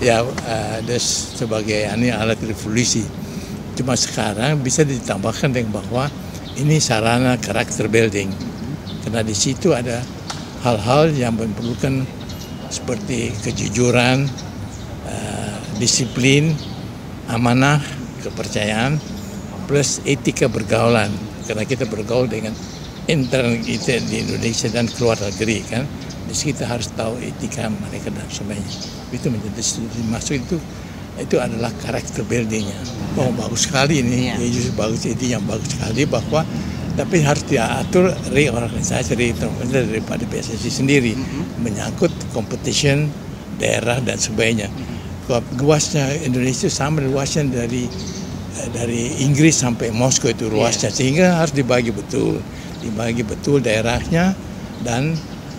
ya sebagai alat revolusi. Cuma sekarang bisa ditambahkan dengan bahwa ini sarana karakter building, karena di situ ada hal-hal yang memerlukan seperti kejujuran, disiplin, amanah, kepercayaan, plus etika bergaulan, karena kita bergaul dengan intern kita di Indonesia dan keluar negeri kan. Jadi kita harus tahu etika mereka dan sebagainya. Itu menjadi masuk itu adalah karakter buildingnya. Oh bagus sekali ini, justru bagus, ini yang bagus sekali bahwa tapi harus diatur reorganisasi daripada PSSI sendiri, menyangkut competition daerah dan sebagainya. Luasnya Indonesia sama luasnya dari Inggris sampai Moskow itu luasnya, sehingga harus dibagi betul daerahnya dan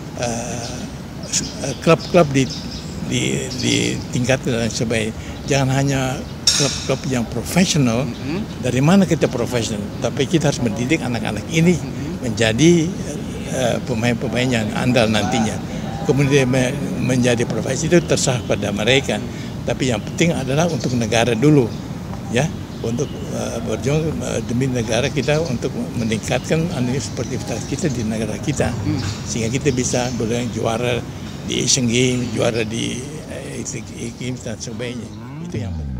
klub-klub di tingkat dan sebagainya. Jangan hanya klub-klub yang profesional. Dari mana kita profesional? Tapi kita harus mendidik anak-anak ini menjadi pemain-pemain yang andal nantinya. Kemudian menjadi profesi itu terserah pada mereka. Tapi yang penting adalah untuk negara dulu, ya, untuk berjuang demi negara kita untuk meningkatkan sportivitas kita di negara kita, sehingga kita bisa juara di Asian Games, juara di Games dan sebagainya. Itu yang penting.